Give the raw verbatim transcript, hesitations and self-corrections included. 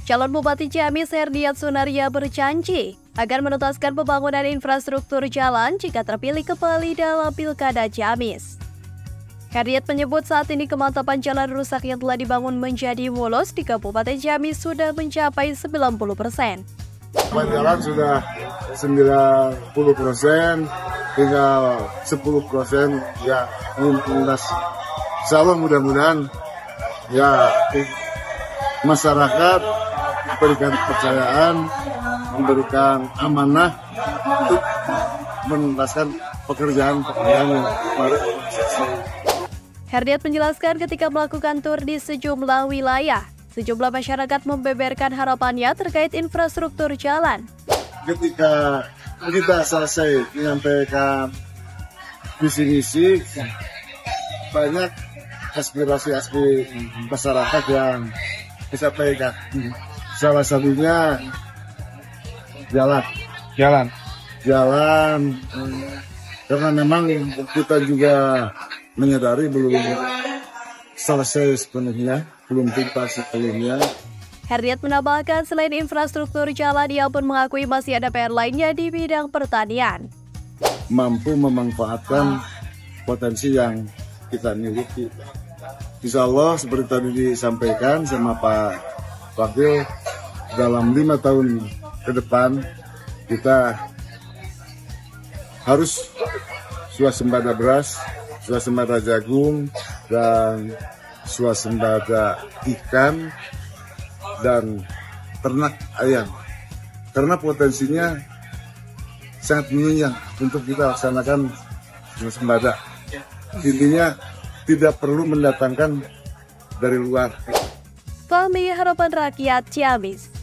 Calon Bupati Ciamis Herdiat Sunaria berjanji akan menuntaskan pembangunan infrastruktur jalan jika terpilih kembali dalam Pilkada Ciamis. Herdiat menyebut saat ini kemantapan jalan rusak yang telah dibangun menjadi mulus di Kabupaten Ciamis sudah mencapai sembilan puluh persen. Jalan sudah sembilan puluh persen, tinggal sepuluh persen ya belum lunas. Insya Allah mudah-mudahan ya masyarakat memberikan kepercayaan, memberikan amanah untuk menuntaskan pekerjaan-pekerjaan yang kemarin. Herdiat menjelaskan ketika melakukan tur di sejumlah wilayah, sejumlah masyarakat membeberkan harapannya terkait infrastruktur jalan. Ketika kita selesai menyampaikan visi-misi, banyak aspirasi-aspirasi masyarakat yang disampaikan. Salah satunya jalan, jalan, jalan. Karena memang kita juga menyadari belum selesai sepenuhnya, belum tuntas sepenuhnya. Herdiat menambahkan selain infrastruktur jalan, ia pun mengakui masih ada P R lainnya di bidang pertanian. Mampu memanfaatkan potensi yang kita miliki. Insya Allah seperti tadi disampaikan sama Pak Wakil, dalam lima tahun ke depan kita harus swasembada beras, swasembada jagung, dan swasembada ikan dan ternak ayam. Karena potensinya sangat menunjang untuk kita laksanakan swasembada. Intinya tidak perlu mendatangkan dari luar. Fahmi, Harapan Rakyat, Ciamis.